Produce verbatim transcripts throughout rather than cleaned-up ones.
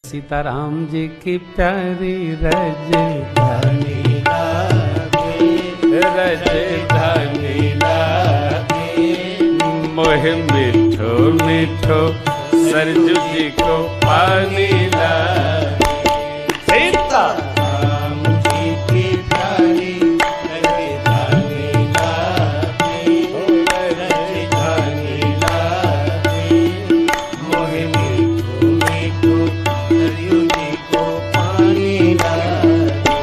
सीताराम जी की प्यारी राजधानी लागे, राजधानी लागे, मोहे मिठो मिठो सरजू जी को पानी लागे। सीताराम जी की प्यारी राजधानी लागे, राजधानी लागे, मोहे मिठो मिठो सरजू जी को पानी लागे।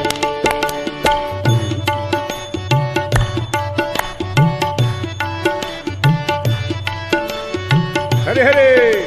हरे हरे।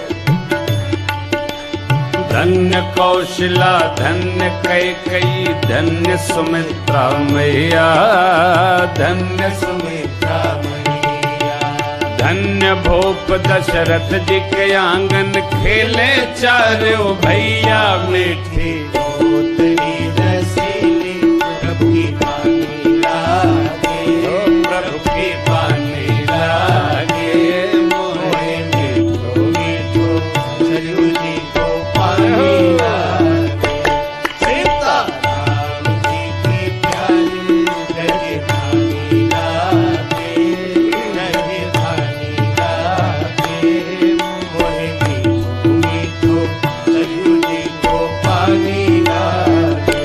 धन्य कौशला धन्य कैकेयी धन्य सुमित्रा मैया, धन्य सुमित्रा मैया, धन्य भूप दशरथ जी के आंगन खेले चारों भैया, मीठी गोतरी रसीली प्रभु की पानी लागे, प्रभु की पानी लागे, मोहे मिठो मिठो सरयू जी को पानी लागे। सीताराम जी की प्यारी राजधानी लागे, राजधानी लागे, मोहे मिठो मिठो सरयू जी को पानी लागे।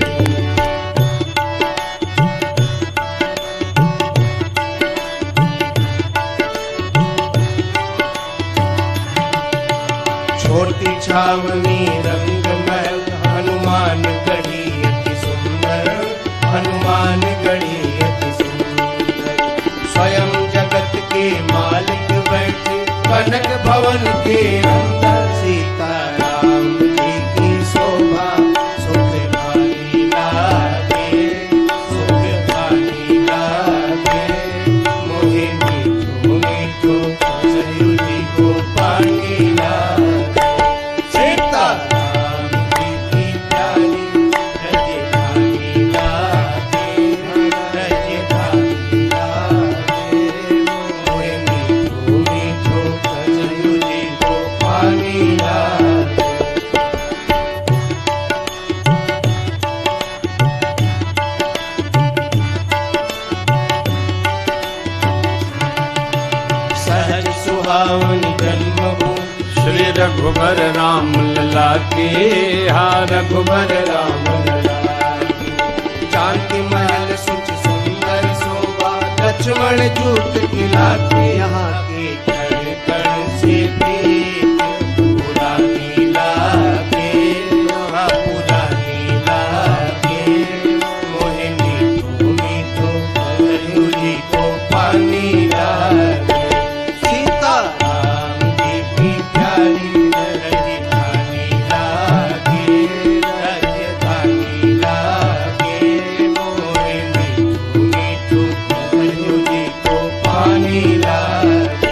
छोटी छावनी रंग महल हनुमान गढ़ी अति सुंदर, हनुमान गढ़ी अति सुंदर, स्वयं जगत के मालिक बैठे कनक भवन के अंदर। सीताराम जी की शोभा सुख भारी लागे, सुख भारी लागे, मोहे मिठो मिठो सरयू जी को पानी लागे। सीताराम जी की प्यारी राजधानी लागे, राजधानी लागे, मोहे मिठो मिठो सरयू जी को पानी लागे। सहज सुहावनी जन्मभूमि श्री रघुबर राम लला के, हा रघुबर राम लला के, जानकी महल सुच सुंदर शोभा, लक्ष्मण जूट खिला के, यहाँ के कण कण से प्रीत पुरानी लागे, यहाँ पुरानी लागे, मोहे मिठो मिठो सरयू जी को पानी लागे। सीताराम जी की प्यारी राजधानी लागे, राजधानी लागे, मोहे मिठो मिठो सरयू जी को पानी लागे।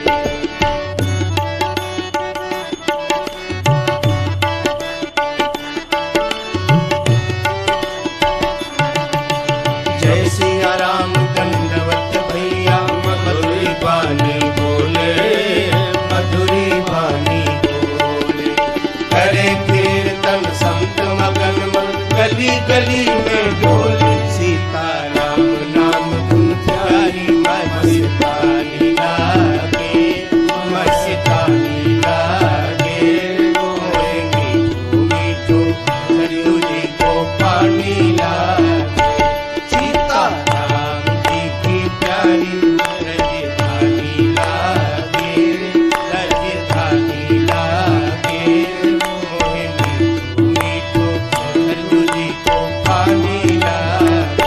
जय सिया राम दंडवत भैया, मधुरी बानी बोले, मधुरी बानी बोले, करे कीर्तन संत मगन मन, गली गली में डोले। सीताराम नाम धुन प्यारी मस्तानी लागे, मस्तानी लागे, मोहे मिठो मिठो सरयू जी को पानी लागे। सीताराम जी की प्यारी राजधानी लागे, राजधानी लागे, मोहे मिठो मिठो सरयू जी को पानी लागे।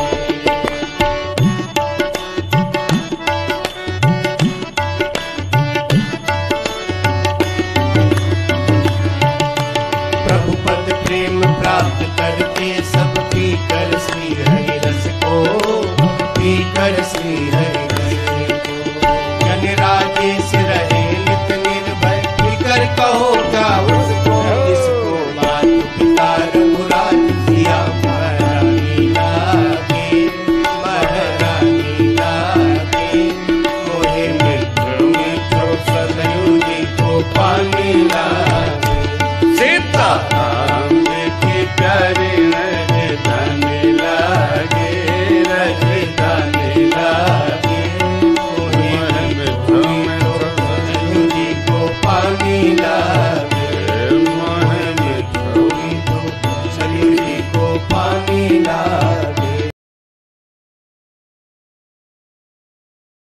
प्रभु पद प्रेम प्राप्त करके सब पीकर श्री हरि रस को, पीकर श्री हरि रस को, जन राजेश रहे नित निर्भय, फिकर कहो क्या उसको, जिसको मात पिता रघुराज सिया महारानी लागे, महारानी लागे, मोहे मिठो मिठो सरयू जी को पानी लागे। सीता राधा